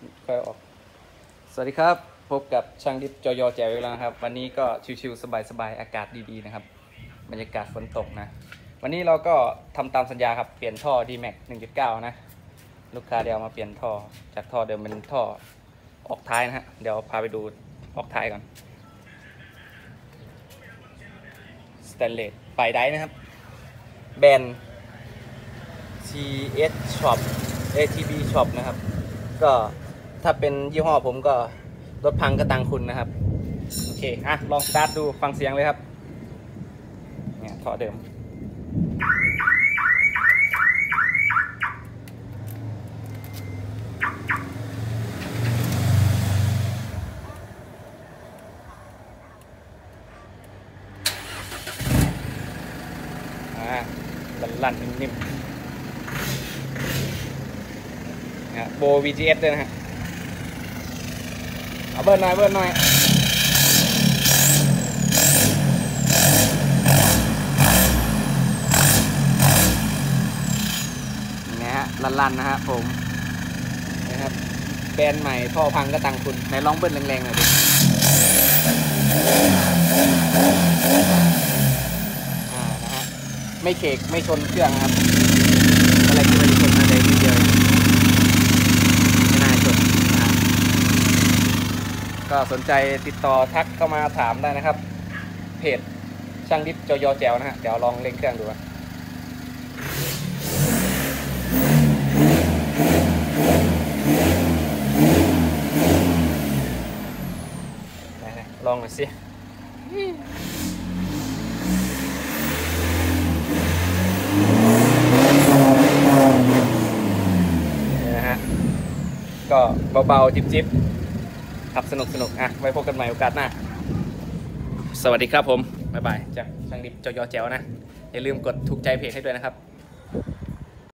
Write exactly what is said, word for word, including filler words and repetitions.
ค่อยออกสวัสดีครับพบกับช่างดิฟจอยอแจ๋วอีกแล้วครับวันนี้ก็ชิวๆสบายๆอากาศดีๆนะครับบรรยากาศฝนตกนะวันนี้เราก็ทำตามสัญญาครับเปลี่ยนท่อ ดี แม็ก หนึ่งจุดเก้า นะลูกค้าเดี๋ยวมาเปลี่ยนท่อจากท่อเดิมเป็นท่อออกท้ายนะฮะเดี๋ยวพาไปดูออกท้ายก่อนสแตนเลสปลายไดนะครับแบรนด์ ที เอส Shop เอ ที บี Shop นะครับก็ถ้าเป็นยี่ห้อผมก็รถพังก็ตังคุณนะครับโอเคอ่ะลองสตาร์ทดูฟังเสียงเลยครับเนี่ยท่อเดิมอ่าลั่นๆนิ่มๆนะโบ วี จี เอส ด้วยนะฮะเอาเบิร์นหน่อยเบิร์นหน่อยนี่ฮะลั่นๆนะฮะผมนะครับแบรนด์ใหม่ท่อพังก็ตังคุณไหนลองเบิร์นแรงๆหน่อยดิอ่านะฮะไม่เขกไม่ชนเครื่องครับอะไรที่ไม่ได้ชนอะไรนิดเดียวไม่น่าชนนะก็สนใจติดต่อทักเข้ามาถามได้นะครับเพจช่างดิฟจอยอแจ๋วนะฮะเดี๋ยวลองเล่นเครื่องดูลองหน่อยสินี่นะฮะก็เบาๆจิบๆขับสนุกๆอ่ะไว้พบกันใหม่โอกาสหน้าสวัสดีครับผมบ๊ายบายจากช่างดิฟจอยอแจ๋วนะอย่าลืมกดถูกใจเพจให้ด้วยนะครับ